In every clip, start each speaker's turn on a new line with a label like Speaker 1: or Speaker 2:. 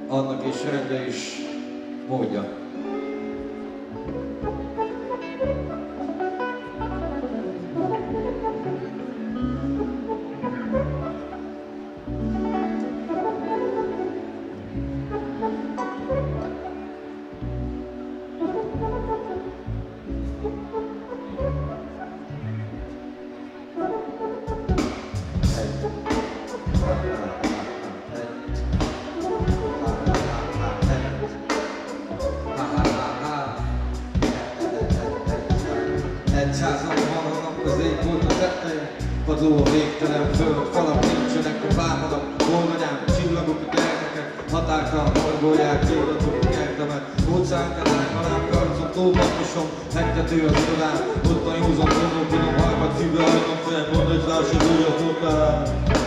Speaker 1: annak is rendje és módja. Egyházan vannak az égbolt a tetteje, padló a végtelen föld, falak nincsenek a vámanak, holmanyám, csillagok a gyermekek, határtalan horgolják, éllatok a kertemet, óceánken állhalám, karcom, tópakosom, hegtető az irodán, ott a józan gondolkodom, harmad szívbe hajtom fel, mondd, hogy lássad úgy a fotán.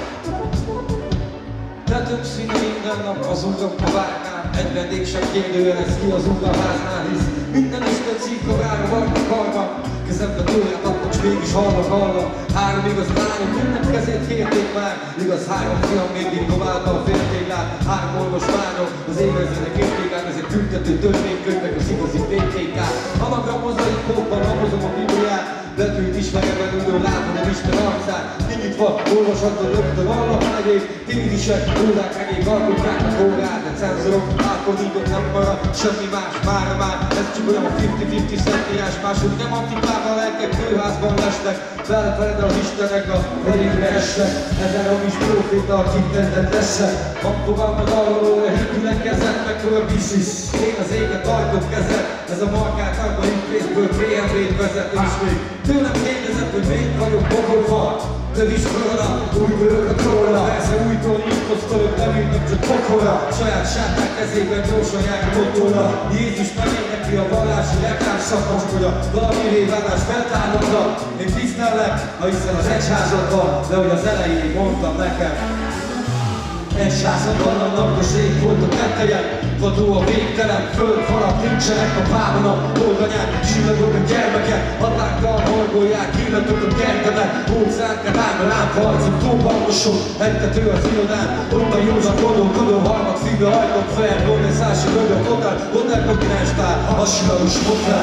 Speaker 1: Tetők színe minden nap az utak a várnál, egy vendég sem kérdőjelez ki az út a háznál, hisz minden Isten szívkorára vannak karban, kezembe tőled akkor s mégis hallak. Három igaz lányok mindent kezét kérték már, igaz három fiam mindig dobálta a féltéglát, három orvosmányok az évezredek értékát, ezek tüntető törvénykönyvek az igazi VTK-t. Hamagra mozaikóban lapozom a Bibliát, betűt ismerem belülről, látom a Isten arcát, kinyitva olvashatod rögtön annak megyék, tízisek, órák megék alkotják a kórát, de cenzorok, átfordítok nem marad, semmi más, mára már, ez csak olyan a 50-50 szentélyás, máshogy nem antikában lelkek, kőházban lestek, felfeled az Istenek a velükre esnek, ezen a kis proféta, akit tentett leszek, megfogalmad arról, hogy hitűnek kezed, meg föl biszisz, én az éget tartok kezed, ez a markát abban ügyvészből BMW-t vezet, és még tőlem kérdezett, hogy még vagyok pogolva, több is róla, új bőrök a tróla, persze újtól imposztorok nem ülnek csak pokora, saját sáták kezében gyorsan jár a motorra, Jézus megénekli a vallási reklámszakos, hogy a valami vállást feltámadta, én tisztellek, ha hiszen az egyházadban, de hogy az elején mondtam nekem. Egyházadban a napos ég volt a tetteje, vadó a végtelen föld, falak nincsenek a pávonak, oldanyák, csillagok a gyermekek, határtalan horgolják, illatok a kertemet, óceánken áll a lámparcok, tópalmosok, hegtető az irodán, ott a józan gondolkodó, harmad szívbe hajtok fel, reneszási rögök, hotel kontinenstál, hasonlós hotel,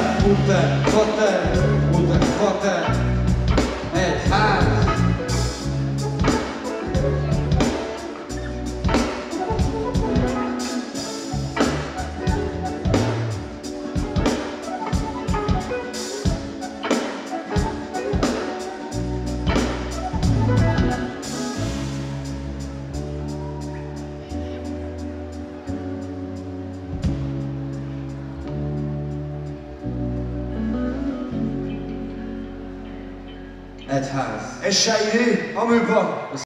Speaker 1: fater, egy ház. Egyház.
Speaker 2: Eşeği, amülba.